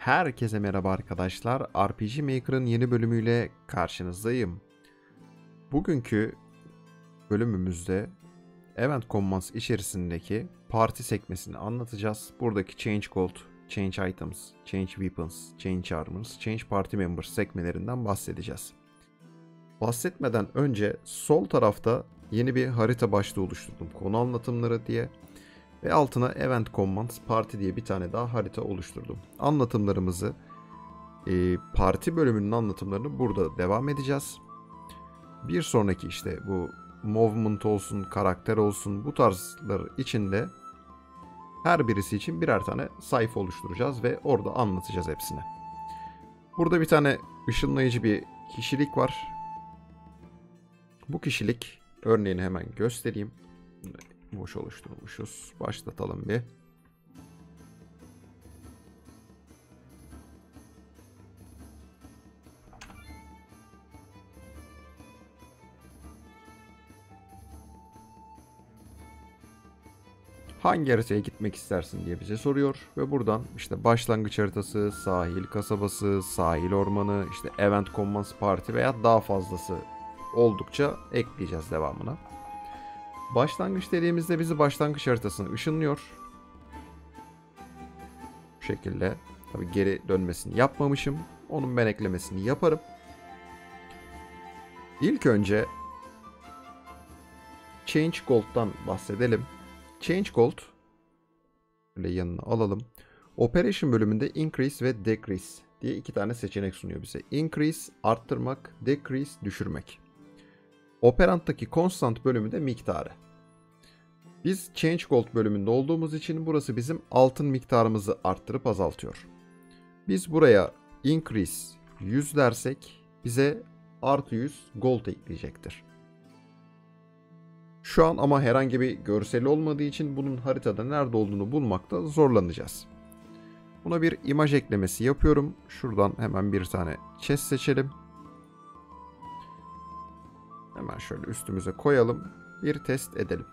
Herkese merhaba arkadaşlar. RPG Maker'ın yeni bölümüyle karşınızdayım. Bugünkü bölümümüzde Event Commands içerisindeki parti sekmesini anlatacağız. Buradaki Change Gold, Change Items, Change Weapons, Change Armors, Change Party Members sekmelerinden bahsedeceğiz. Bahsetmeden önce sol tarafta yeni bir harita başlığı oluşturdum. Konu anlatımları diye. Ve altına Event Commands Party diye bir tane daha harita oluşturdum. Anlatımlarımızı, parti bölümünün anlatımlarını burada devam edeceğiz. Bir sonraki işte bu movement olsun, karakter olsun bu tarzlar içinde her birisi için birer tane sayfa oluşturacağız ve orada anlatacağız hepsini. Burada bir tane ışınlayıcı bir kişilik var. Bu kişilik örneğini hemen göstereyim. Boş oluşturmuşuz. Başlatalım bir. Hangi haritaya gitmek istersin diye bize soruyor ve buradan işte başlangıç haritası, sahil kasabası, sahil ormanı, işte Event Commands Party veya daha fazlası oldukça ekleyeceğiz devamına. Başlangıç dediğimizde bizi başlangıç haritasına ışınlıyor. Bu şekilde. Tabii geri dönmesini yapmamışım. Onun ben eklemesini yaparım. İlk önce Change Gold'dan bahsedelim. Change Gold böyle yanına alalım. Operation bölümünde Increase ve Decrease diye iki tane seçenek sunuyor bize. Increase arttırmak, Decrease düşürmek. Operand'daki Constant bölümünde miktarı. Biz Change Gold bölümünde olduğumuz için burası bizim altın miktarımızı arttırıp azaltıyor. Biz buraya Increase 100 dersek bize artı 100 Gold ekleyecektir. Şu an ama herhangi bir görseli olmadığı için bunun haritada nerede olduğunu bulmakta zorlanacağız. Buna bir imaj eklemesi yapıyorum. Şuradan hemen bir tane chest seçelim. Hemen şöyle üstümüze koyalım. Bir test edelim.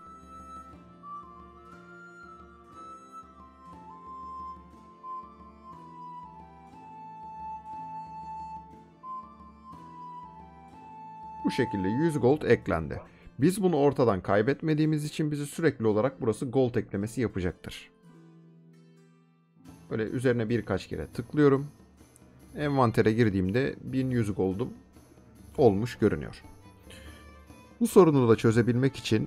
Bu şekilde 100 gold eklendi. Biz bunu ortadan kaybetmediğimiz için bizi sürekli olarak burası gold eklemesi yapacaktır. Böyle üzerine birkaç kere tıklıyorum. Envantere girdiğimde 1100 gold'um olmuş görünüyor. Bu sorunu da çözebilmek için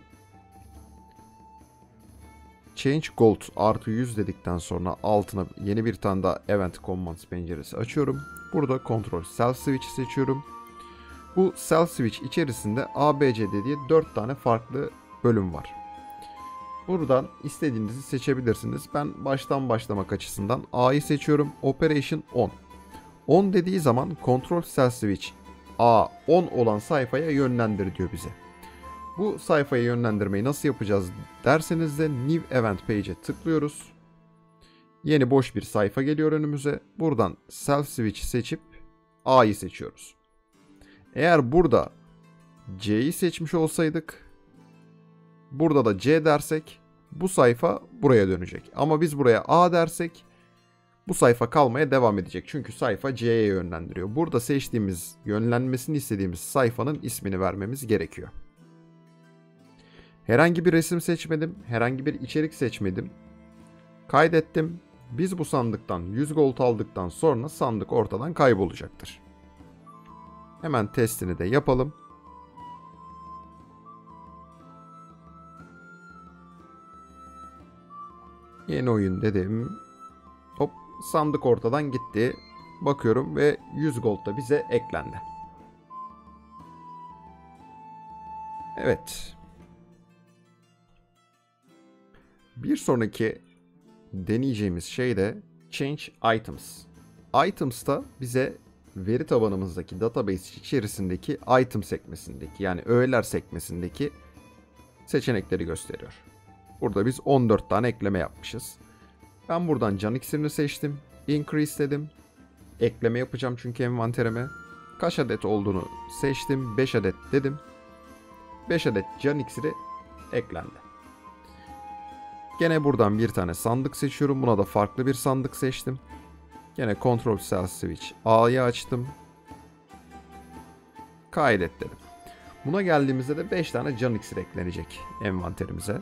Change Gold artı 100 dedikten sonra altına yeni bir tane daha Event Commands penceresi açıyorum. Burada Control Self Switch seçiyorum. Bu Self Switch içerisinde ABCD diye 4 tane farklı bölüm var. Buradan istediğinizi seçebilirsiniz. Ben baştan başlamak açısından A'yı seçiyorum. Operation 10. 10 dediği zaman Control Self Switch A 10 olan sayfaya yönlendir diyor bize. Bu sayfaya yönlendirmeyi nasıl yapacağız derseniz de New Event Page'e tıklıyoruz. Yeni boş bir sayfa geliyor önümüze. Buradan Self Switch seçip A'yı seçiyoruz. Eğer burada C'yi seçmiş olsaydık, burada da C dersek bu sayfa buraya dönecek. Ama biz buraya A dersek bu sayfa kalmaya devam edecek. Çünkü sayfa C'ye yönlendiriyor. Burada seçtiğimiz, yönlenmesini istediğimiz sayfanın ismini vermemiz gerekiyor. Herhangi bir resim seçmedim, herhangi bir içerik seçmedim. Kaydettim. Biz bu sandıktan 100 gold aldıktan sonra sandık ortadan kaybolacaktır. Hemen testini de yapalım. Yeni oyun dedim. Hop, sandık ortadan gitti. Bakıyorum ve 100 gold da bize eklendi. Evet. Bir sonraki deneyeceğimiz şey de Change Items. Items da bize veri tabanımızdaki database içerisindeki item sekmesindeki yani öğeler sekmesindeki seçenekleri gösteriyor. Burada biz 14 tane ekleme yapmışız. Ben buradan can iksirini seçtim. Increase dedim. Ekleme yapacağım çünkü envanterime. Kaç adet olduğunu seçtim. 5 adet dedim. 5 adet can iksiri eklendi. Gene buradan bir tane sandık seçiyorum. Buna da farklı bir sandık seçtim. Yine Ctrl Cell Switch A'yı açtım. Kaydet dedim. Buna geldiğimizde de 5 tane can iksir eklenecek envanterimize.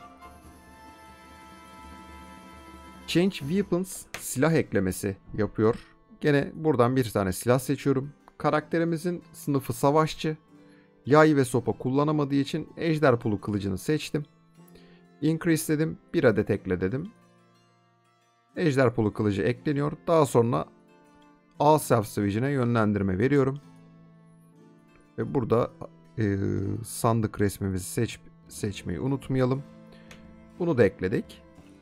Change Weapons silah eklemesi yapıyor. Gene buradan bir tane silah seçiyorum. Karakterimizin sınıfı savaşçı. Yay ve sopa kullanamadığı için ejder pulu kılıcını seçtim. Increase dedim. 1 adet ekle dedim. Ejder pulu kılıcı ekleniyor. Daha sonra A Self Switch'ine yönlendirme veriyorum. Ve burada sandık resmimizi seçmeyi unutmayalım. Bunu da ekledik.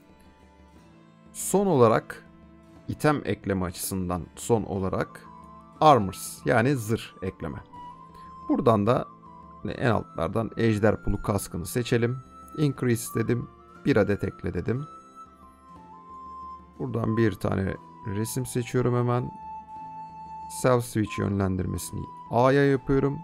Son olarak item ekleme açısından son olarak Armors yani zırh ekleme. Buradan da en altlardan ejder pulu kaskını seçelim. Increase dedim. 1 adet ekle dedim. Buradan bir tane resim seçiyorum hemen. Self Switch yönlendirmesini A'ya yapıyorum.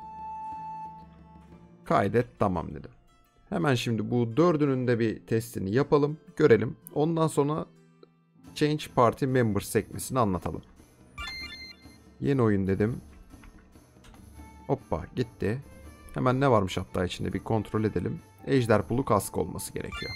Kaydet tamam dedim. Hemen şimdi bu dördünün de bir testini yapalım. Görelim. Ondan sonra Change Party Members sekmesini anlatalım. Yeni oyun dedim. Hoppa gitti. Hemen ne varmış hatta içinde bir kontrol edelim. Ejder pulu kask olması gerekiyor.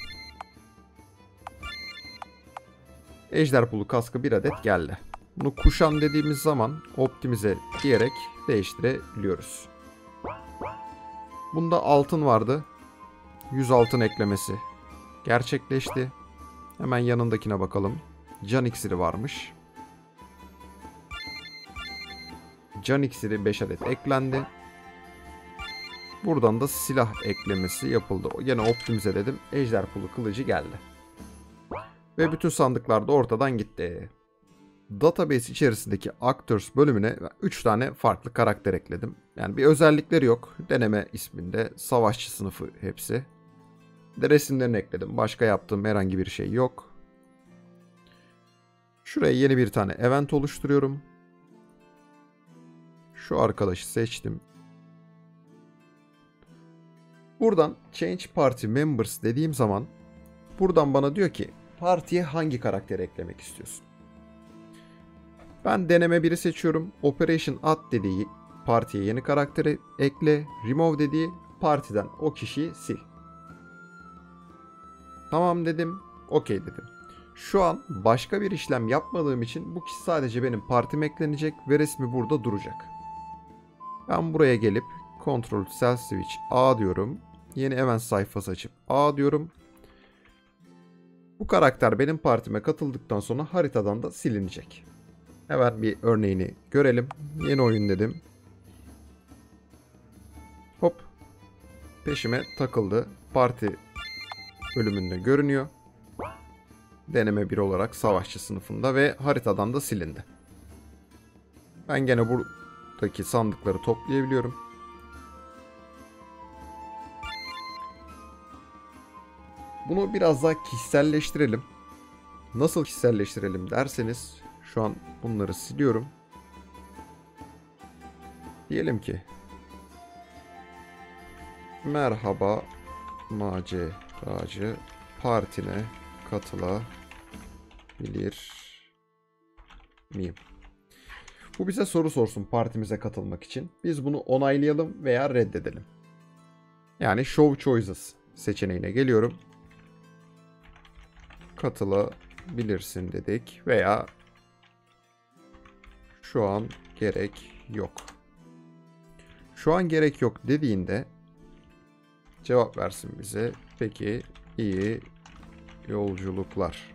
Ejder pulu kaskı 1 adet geldi. Bunu kuşan dediğimiz zaman optimize diyerek değiştirebiliyoruz. Bunda altın vardı. 100 altın eklemesi gerçekleşti. Hemen yanındakine bakalım. Can iksiri varmış. Can iksiri 5 adet eklendi. Buradan da silah eklemesi yapıldı. Yine optimize dedim. Ejder pulu kılıcı geldi. Ve bütün sandıklar da ortadan gitti. Database içerisindeki Actors bölümüne 3 tane farklı karakter ekledim. Yani bir özellikleri yok. Deneme isminde savaşçı sınıfı hepsi. Bir de resimlerini ekledim. Başka yaptığım herhangi bir şey yok. Şuraya yeni bir tane event oluşturuyorum. Şu arkadaşı seçtim. Buradan Change Party Members dediğim zaman buradan bana diyor ki partiye hangi karakteri eklemek istiyorsun? Ben deneme biri seçiyorum. Operation Add dediği partiye yeni karakteri ekle. Remove dediği partiden o kişiyi sil. Tamam dedim. Okey dedim. Şu an başka bir işlem yapmadığım için bu kişi sadece benim partime eklenecek ve resmi burada duracak. Ben buraya gelip Ctrl Cell Switch A diyorum. Yeni event sayfası açıp A diyorum. Bu karakter benim partime katıldıktan sonra haritadan da silinecek. Hemen bir örneğini görelim. Yeni oyun dedim. Hop. Peşime takıldı. Parti bölümünde görünüyor. Deneme 1 olarak savaşçı sınıfında ve haritadan da silindi. Ben gene buradaki sandıkları toplayabiliyorum. Bunu biraz daha kişiselleştirelim. Nasıl kişiselleştirelim derseniz şu an bunları siliyorum. Diyelim ki merhaba maceracı partine katılabilir miyim? Bu bize soru sorsun partimize katılmak için. Biz bunu onaylayalım veya reddedelim. Yani Show Choices seçeneğine geliyorum. Katılabilirsin dedik veya şu an gerek yok. Şu an gerek yok dediğinde cevap versin bize. Peki iyi yolculuklar.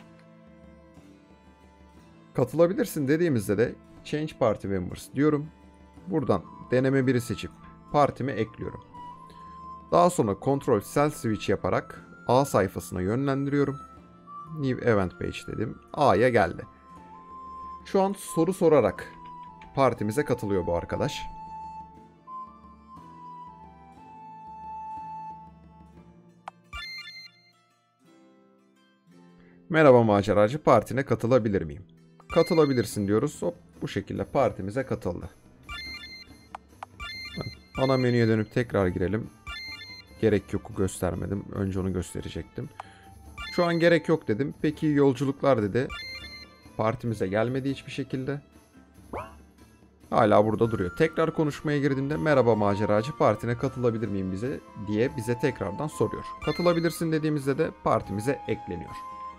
Katılabilirsin dediğimizde de Change Party Members diyorum. Buradan deneme 1'i seçip partime ekliyorum. Daha sonra Ctrl Cell Switch yaparak A sayfasına yönlendiriyorum. New Event Page dedim. A'ya geldi. Şu an soru sorarak partimize katılıyor bu arkadaş. Merhaba maceracı, partine katılabilir miyim? Katılabilirsin diyoruz. Hop, bu şekilde partimize katıldı. Ana menüye dönüp tekrar girelim. Gerek yok'u göstermedim. Önce onu gösterecektim. Şu an gerek yok dedim. Peki yolculuklar dedi. partimize gelmedi hiçbir şekilde. Hala burada duruyor. Tekrar konuşmaya girdiğimde merhaba maceracı, partine katılabilir miyim diye bize tekrardan soruyor. Katılabilirsin dediğimizde de partimize ekleniyor.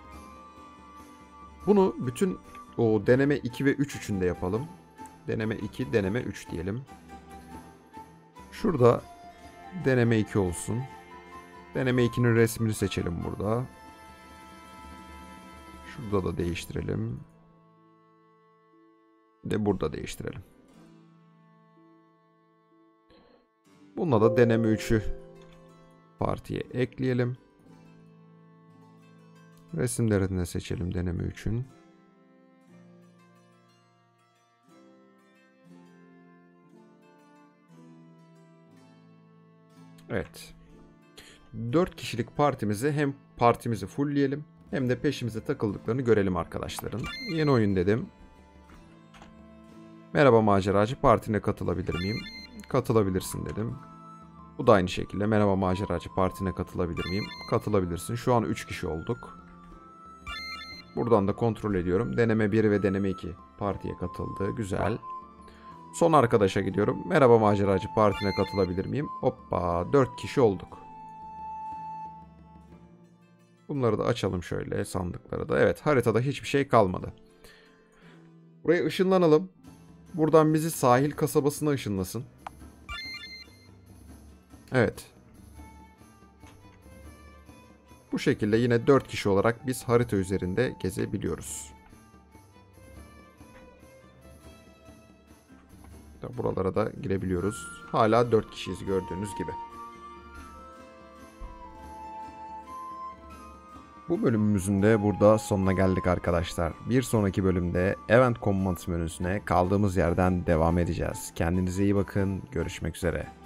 Bunu bütün o deneme 2 ve 3 için de yapalım. Deneme 2, deneme 3 diyelim. Şurada deneme 2 olsun. Deneme 2'nin resmini seçelim burada. Şurada da değiştirelim. De burada değiştirelim. Bununla da deneme 3'ü partiye ekleyelim. Resimlerini de seçelim deneme 3'ün. Evet. 4 kişilik partimizi hem partimizi fullleyelim hem de peşimize takıldıklarını görelim arkadaşların. Yeni oyun dedim. Merhaba maceracı, partine katılabilir miyim? Katılabilirsin dedim. Bu da aynı şekilde merhaba maceracı, partine katılabilir miyim? Katılabilirsin. Şu an 3 kişi olduk. Buradan da kontrol ediyorum. Deneme 1 ve deneme 2 partiye katıldı. Güzel. Son arkadaşa gidiyorum. Merhaba maceracı, partine katılabilir miyim? Hoppa, 4 kişi olduk. Bunları da açalım şöyle, sandıkları da. Evet, haritada hiçbir şey kalmadı. Buraya ışınlanalım. Buradan bizi sahil kasabasına ışınlasın. Evet. Bu şekilde yine 4 kişi olarak biz harita üzerinde gezebiliyoruz. Buralara da girebiliyoruz. Hala 4 kişiyiz gördüğünüz gibi. Bu bölümümüzün de burada sonuna geldik arkadaşlar. Bir sonraki bölümde Event Commands menüsüne kaldığımız yerden devam edeceğiz. Kendinize iyi bakın. Görüşmek üzere.